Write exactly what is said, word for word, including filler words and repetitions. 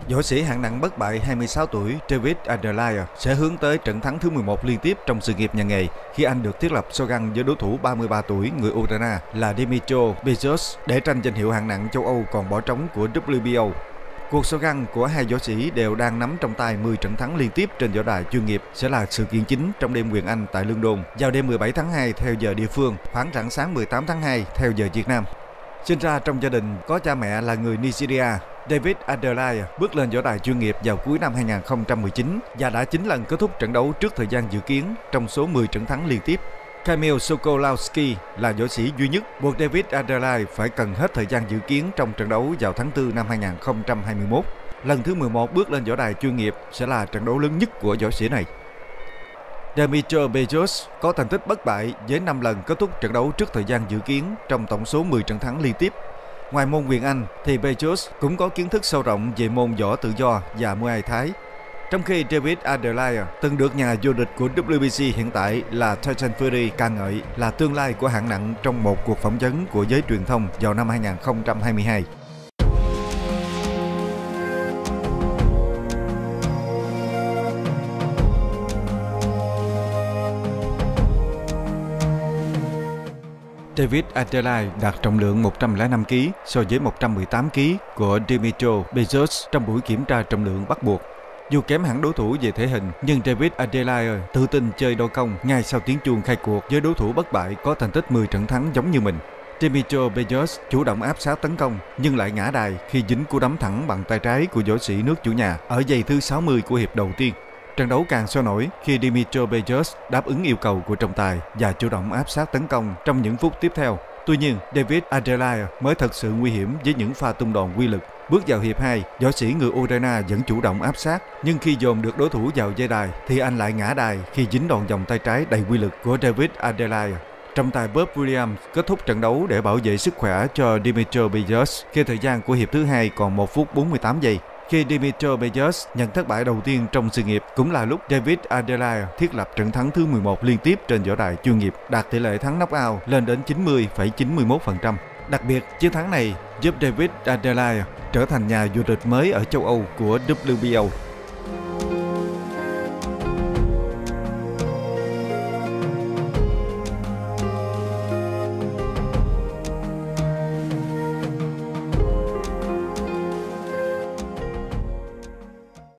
Võ sĩ hạng nặng bất bại hai mươi sáu tuổi David Adelaide sẽ hướng tới trận thắng thứ mười một liên tiếp trong sự nghiệp nhà nghề khi anh được thiết lập so găng với đối thủ ba mươi ba tuổi người Ukraine là Dmytro Bejos để tranh danh hiệu hạng nặng châu Âu còn bỏ trống của W B O. Cuộc so găng của hai võ sĩ đều đang nắm trong tay mười trận thắng liên tiếp trên võ đài chuyên nghiệp sẽ là sự kiện chính trong đêm quyền Anh tại London vào đêm mười bảy tháng hai theo giờ địa phương, khoảng rạng sáng mười tám tháng hai theo giờ Việt Nam. Sinh ra trong gia đình có cha mẹ là người Nigeria, David Adelaide bước lên võ đài chuyên nghiệp vào cuối năm hai nghìn không trăm mười chín và đã chín lần kết thúc trận đấu trước thời gian dự kiến trong số mười trận thắng liên tiếp. Kamil Sokolowski là võ sĩ duy nhất buộc David Adelaide phải cần hết thời gian dự kiến trong trận đấu vào tháng tư năm hai nghìn không trăm hai mươi mốt. Lần thứ mười một bước lên võ đài chuyên nghiệp sẽ là trận đấu lớn nhất của võ sĩ này. Dmytro Bejos có thành tích bất bại với năm lần kết thúc trận đấu trước thời gian dự kiến trong tổng số mười trận thắng liên tiếp. Ngoài môn quyền Anh thì Bejos cũng có kiến thức sâu rộng về môn võ tự do và Muay Thái. Trong khi David Adelaide từng được nhà vô địch của W B C hiện tại là Tyson Fury ca ngợi là tương lai của hạng nặng trong một cuộc phỏng vấn của giới truyền thông vào năm hai nghìn không trăm hai mươi hai. David Adelaide đạt trọng lượng một trăm lẻ năm ki lô gam so với một trăm mười tám ki lô gam của Dmytro Bejos trong buổi kiểm tra trọng lượng bắt buộc. Dù kém hẳn đối thủ về thể hình, nhưng David Adelaide tự tin chơi đôi công ngay sau tiếng chuông khai cuộc với đối thủ bất bại có thành tích mười trận thắng giống như mình. Dmytro Bejos chủ động áp sát tấn công nhưng lại ngã đài khi dính cú đấm thẳng bằng tay trái của võ sĩ nước chủ nhà ở giây thứ sáu mươi của hiệp đầu tiên. Trận đấu càng sôi nổi khi Dmytro Bejos đáp ứng yêu cầu của trọng tài và chủ động áp sát tấn công trong những phút tiếp theo. Tuy nhiên, David Adelaide mới thật sự nguy hiểm với những pha tung đòn uy lực. Bước vào hiệp hai, võ sĩ người Ukraine vẫn chủ động áp sát, nhưng khi dồn được đối thủ vào dây đài thì anh lại ngã đài khi dính đòn vòng tay trái đầy uy lực của David Adelaide. Trọng tài Bob Williams kết thúc trận đấu để bảo vệ sức khỏe cho Dmytro Bejos khi thời gian của hiệp thứ hai còn một phút bốn mươi tám giây. Khi Dmytro Bejos nhận thất bại đầu tiên trong sự nghiệp, cũng là lúc David Adelaide thiết lập trận thắng thứ mười một liên tiếp trên võ đài chuyên nghiệp, đạt tỷ lệ thắng knock-out lên đến chín mươi phẩy chín mươi mốt phần trăm. Đặc biệt, chiến thắng này giúp David Adelaide trở thành nhà vô địch mới ở châu Âu của W B O.